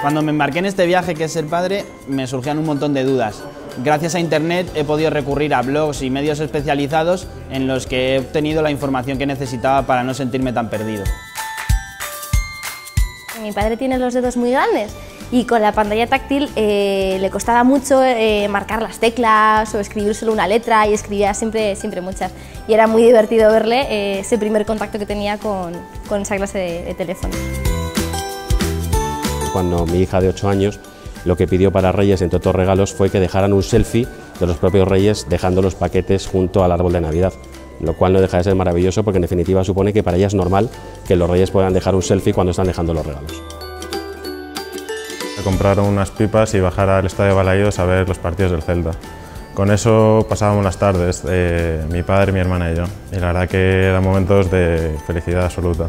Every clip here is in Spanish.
Cuando me embarqué en este viaje que es ser padre, me surgían un montón de dudas. Gracias a Internet he podido recurrir a blogs y medios especializados en los que he obtenido la información que necesitaba para no sentirme tan perdido. Mi padre tiene los dedos muy grandes y con la pantalla táctil le costaba mucho marcar las teclas o escribir solo una letra, y escribía siempre muchas. Y era muy divertido verle ese primer contacto que tenía con esa clase de teléfono. Cuando mi hija de 8 años lo que pidió para Reyes, entre otros regalos, fue que dejaran un selfie de los propios Reyes dejando los paquetes junto al árbol de Navidad, lo cual no deja de ser maravilloso porque en definitiva supone que para ella es normal que los Reyes puedan dejar un selfie cuando están dejando los regalos. Compraron unas pipas y bajar al estadio Balaídos a ver los partidos del Celta. Con eso pasábamos las tardes, mi padre, mi hermana y yo, y la verdad que eran momentos de felicidad absoluta.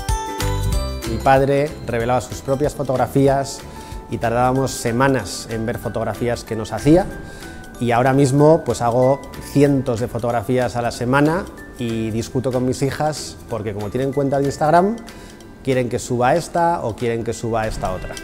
Mi padre revelaba sus propias fotografías y tardábamos semanas en ver fotografías que nos hacía, y ahora mismo pues hago cientos de fotografías a la semana y discuto con mis hijas porque como tienen cuenta de Instagram quieren que suba esta o quieren que suba esta otra.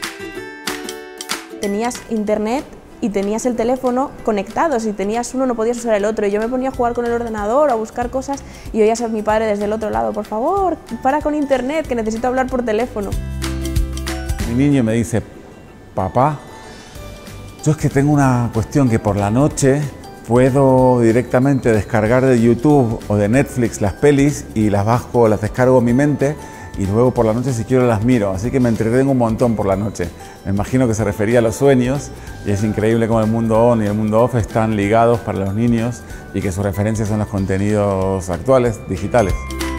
Tenías internet y tenías el teléfono conectados, y tenías uno no podías usar el otro, y yo me ponía a jugar con el ordenador o a buscar cosas y oías a mi padre desde el otro lado: por favor, para con internet, que necesito hablar por teléfono. Mi niño me dice: papá, yo es que tengo una cuestión que por la noche puedo directamente descargar de YouTube o de Netflix las pelis y las bajo, las descargo en mi mente y luego por la noche si quiero las miro, así que me entretengo un montón por la noche. Me imagino que se refería a los sueños, y es increíble cómo el mundo on y el mundo off están ligados para los niños y que sus referencias son los contenidos actuales, digitales.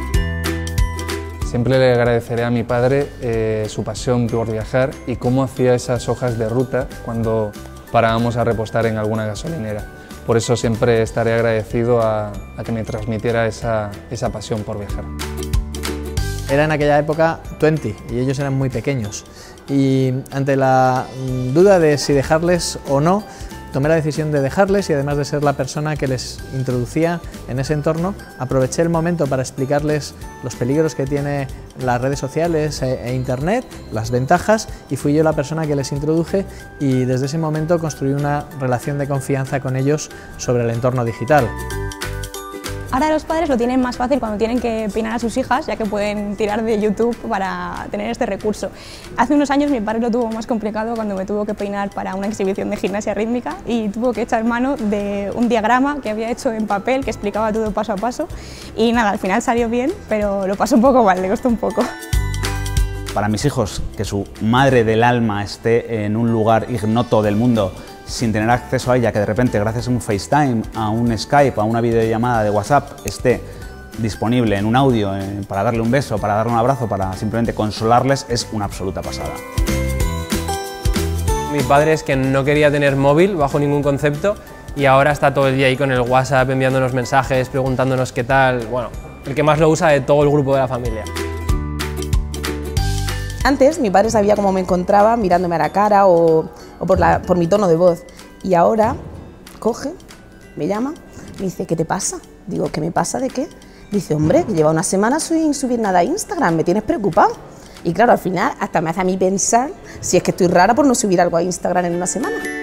Siempre le agradeceré a mi padre su pasión por viajar y cómo hacía esas hojas de ruta cuando parábamos a repostar en alguna gasolinera. Por eso siempre estaré agradecido a que me transmitiera esa pasión por viajar. Era en aquella época 20 y ellos eran muy pequeños, y ante la duda de si dejarles o no, tomé la decisión de dejarles, y además de ser la persona que les introducía en ese entorno, aproveché el momento para explicarles los peligros que tiene las redes sociales e Internet, las ventajas, y fui yo la persona que les introduje, y desde ese momento construí una relación de confianza con ellos sobre el entorno digital. Ahora los padres lo tienen más fácil cuando tienen que peinar a sus hijas, ya que pueden tirar de YouTube para tener este recurso. Hace unos años mi padre lo tuvo más complicado cuando me tuvo que peinar para una exhibición de gimnasia rítmica y tuvo que echar mano de un diagrama que había hecho en papel que explicaba todo paso a paso, y nada, al final salió bien, pero lo pasó un poco mal, le costó un poco. Para mis hijos, que su madre del alma esté en un lugar ignoto del mundo sin tener acceso a ella, que de repente gracias a un FaceTime, a un Skype, a una videollamada de WhatsApp esté disponible en un audio para darle un beso, para darle un abrazo, para simplemente consolarles, es una absoluta pasada. Mi padre es que no quería tener móvil bajo ningún concepto y ahora está todo el día ahí con el WhatsApp enviándonos mensajes, preguntándonos qué tal, bueno, el que más lo usa de todo el grupo de la familia. Antes mi padre sabía cómo me encontraba mirándome a la cara o por mi tono de voz, y ahora coge, me llama, me dice: ¿qué te pasa? Digo: ¿qué me pasa de qué? Dice: hombre, que lleva una semana sin subir nada a Instagram, me tienes preocupado. Y claro, al final hasta me hace a mí pensar si es que estoy rara por no subir algo a Instagram en una semana.